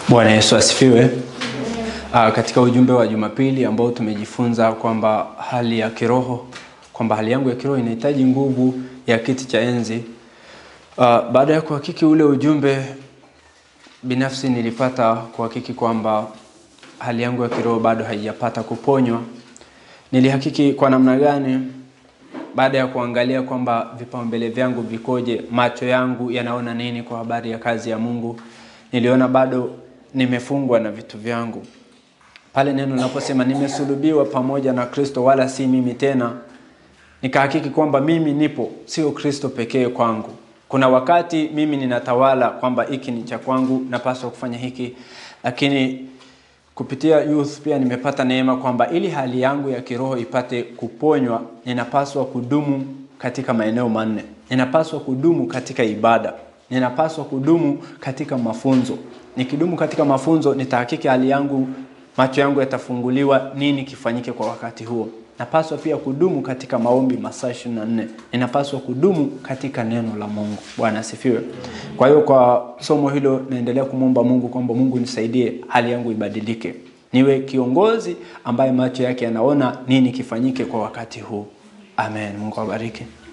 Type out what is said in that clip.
Bwana Yesu asifiwe. Katika ujumbe wa Jumapili ambao tumejifunza kwamba hali ya kiroho, kwamba hali yangu ya kiroho inahitaji nguvu ya kiti cha enzi. Baada ya kuhakiki ule ujumbe, binafsi nilipata kuhakiki kwamba hali yangu ya kiroho bado haijapata kuponywa. Nilihakiki kwa namna gani? Baada ya kuangalia kwamba vipaumbele vyangu vikoje, macho yangu yanaona nini kwa habari ya kazi ya Mungu, niliona bado nimefungwa na vitu vyangu. Pale neno linaposema nimesulubiwa pamoja na Kristo wala si mimi tena, nikahakiki kwamba mimi nipo, sio Kristo pekee kwangu. Kuna wakati mimi ninatawala kwamba hiki ni cha kwangu, napaswa kufanya hiki, lakini kupitia youth pia nimepata neema kwamba ili hali yangu ya kiroho ipate kuponywa, ninapaswa kudumu katika maeneo manne. Ninapaswa kudumu katika ibada, ninapaswa kudumu katika mafunzo. Nikidumu katika mafunzo, nitahakiki hali yangu, macho yangu yatafunguliwa, nini kifanyike kwa wakati huo. Napaswa pia kudumu katika maombi masaa 24. Ninapaswa kudumu katika neno la Mungu. Bwana asifiwe. Kwa hiyo kwa somo hilo naendelea kumwomba Mungu kwamba Mungu nisaidie hali yangu ibadilike. Niwe kiongozi ambaye macho yake yanaona nini kifanyike kwa wakati huu. Amen. Mungu awabariki.